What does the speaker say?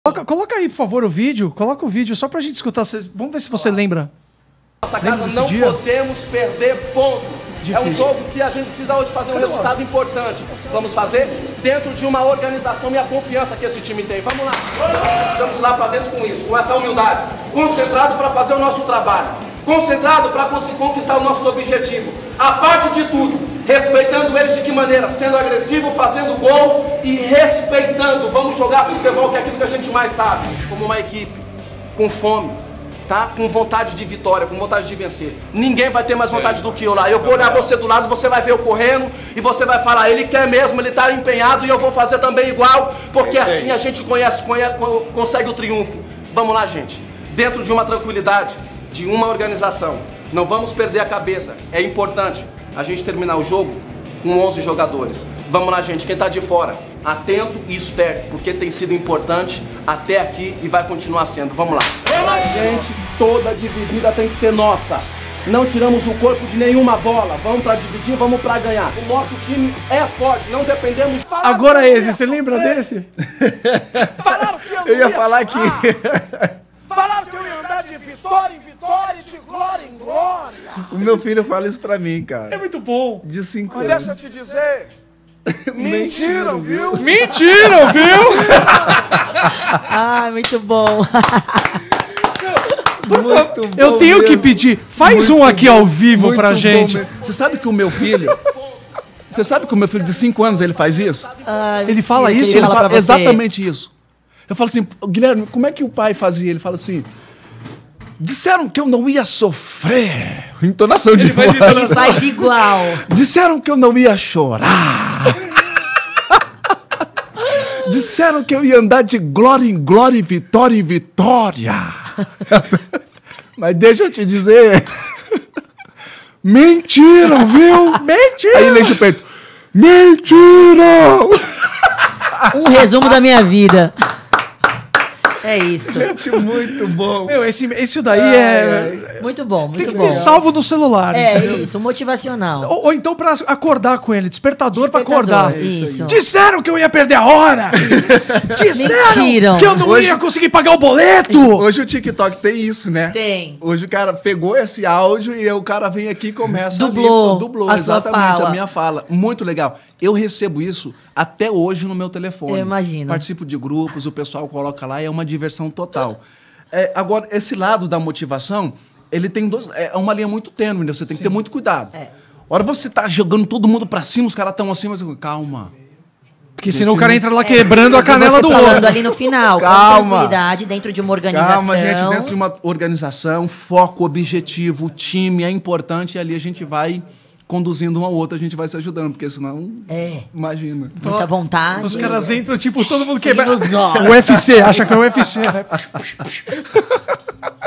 Coloca aí, por favor, o vídeo. Coloca o vídeo só pra gente escutar. Vamos ver se você lembra. Nossa casa não podemos perder pontos. Difícil. É um jogo que a gente precisa hoje fazer um resultado importante. Vamos fazer dentro de uma organização e a confiança que esse time tem. Vamos lá. Precisamos ir lá pra dentro com isso, com essa humildade. Concentrado para fazer o nosso trabalho. Concentrado para conquistar o nosso objetivo. A parte de tudo, respeitando eles de que maneira? Sendo agressivo, fazendo gol e respeitando. Vamos jogar futebol, que é aquilo que a gente mais sabe. Como uma equipe, com fome, tá? Com vontade de vitória, com vontade de vencer. Ninguém vai ter mais vontade do que eu lá. Eu vou olhar você do lado, você vai ver eu correndo e você vai falar, ele quer mesmo, ele está empenhado e eu vou fazer também igual, porque assim a gente consegue o triunfo. Vamos lá, gente. Dentro de uma tranquilidade, de uma organização. Não vamos perder a cabeça. É importante a gente terminar o jogo com 11 jogadores. Vamos lá, gente. Quem está de fora, atento e esperto, porque tem sido importante até aqui e vai continuar sendo. Vamos lá. Gente, toda dividida tem que ser nossa. Não tiramos o corpo de nenhuma bola. Vamos para dividir, vamos para ganhar. O nosso time é forte, não dependemos... Agora esse, você lembra desse? Falaram que eu ia falar que... Falaram que eu ia andar de vitória em vitória e de glória em glória. O meu filho fala isso pra mim, cara. É muito bom. De 5 Mas anos. deixa eu te dizer... Mentiram, viu? Mentiram, viu? Ah, muito bom. Muito bom. Eu tenho mesmo. que pedir. Faz Muito um aqui bom, ao vivo muito pra bom gente. mesmo. Você sabe que o meu filho... Você sabe que o meu filho de 5 anos ele faz isso? Ai, Ele fala mentira, isso? que Ele fala fala pra você. exatamente isso. Eu falo assim, Guilherme, como é que o pai fazia? Ele fala assim, disseram que eu não ia sofrer. Entonação de voz. Ele faz igual. Disseram que eu não ia chorar. Disseram que eu ia andar de glória em glória e vitória em vitória. Mas deixa eu te dizer. Mentiram, viu? Mentira! Aí ele enche o peito. Mentiram! Um resumo da minha vida. É isso. Gente, muito bom. Meu, esse daí é... Muito bom, Tem muito que bom. ter salvo no celular. É entendeu? isso, motivacional. Ou então pra acordar com ele. Despertador pra Despertador, acordar. isso. Disseram que eu ia perder a hora. Disseram Mentiram. que eu não Hoje- ia conseguir pagar o boleto. Hoje o TikTok tem isso, né? Tem. Hoje o cara pegou esse áudio e o cara vem aqui e começa Dublou dublou a sua exatamente fala. a minha fala. Muito legal. Eu recebo isso até hoje no meu telefone. Eu imagino. Participo de grupos, o pessoal coloca lá, é uma diversão total. Agora, esse lado da motivação, ele tem uma linha muito tênue, né? Você tem que ter muito cuidado. É. Hora você tá jogando todo mundo pra cima, os caras estão assim, mas calma. Porque senão o cara entra lá quebrando a canela Você do falando outro. ali no final, Calma. com tranquilidade, dentro de uma organização. Calma, gente, dentro de uma organização, foco, objetivo, time é importante e ali a gente vai conduzindo um ao outro, a gente vai se ajudando, porque senão, imagina. Muita vontade. Os caras entram, tipo, todo mundo Sangue quebra. nos olhos. O UFC, acha que é o UFC, né?